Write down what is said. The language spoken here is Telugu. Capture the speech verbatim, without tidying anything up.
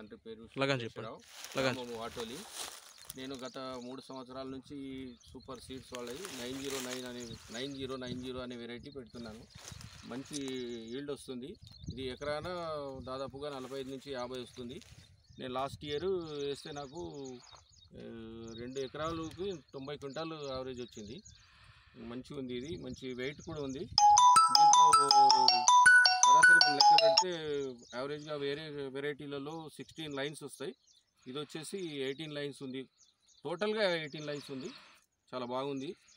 తండ్రి పేరు లగాన్ వాటోలి. నేను గత మూడు సంవత్సరాల నుంచి సూపర్ సీడ్స్ వాళ్ళది నైన్ జీరో నైన్ అనే నైన్ జీరో నైన్ జీరో అనే వెరైటీ పెడుతున్నాను. మంచి ఈల్డ్ వస్తుంది. ఇది ఎకరాన దాదాపుగా నలభై ఐదు నుంచి యాభై వస్తుంది. నేను లాస్ట్ ఇయర్ వేస్తే నాకు రెండు ఎకరాలకి తొంభై క్వింటాలు యావరేజ్ వచ్చింది. మంచిగా ఉంది. ఇది మంచి వెయిట్ కూడా ఉంది. దీంట్లో సరాసరి మనం లెక్క పెడితే యావరేజ్గా వేరే వెరైటీలలో సిక్స్టీన్ లైన్స్ వస్తాయి. ఇది వచ్చేసి ఎయిటీన్ లైన్స్ ఉంది. టోటల్గా ఎయిటీన్ లైన్స్ ఉంది. చాలా బాగుంది.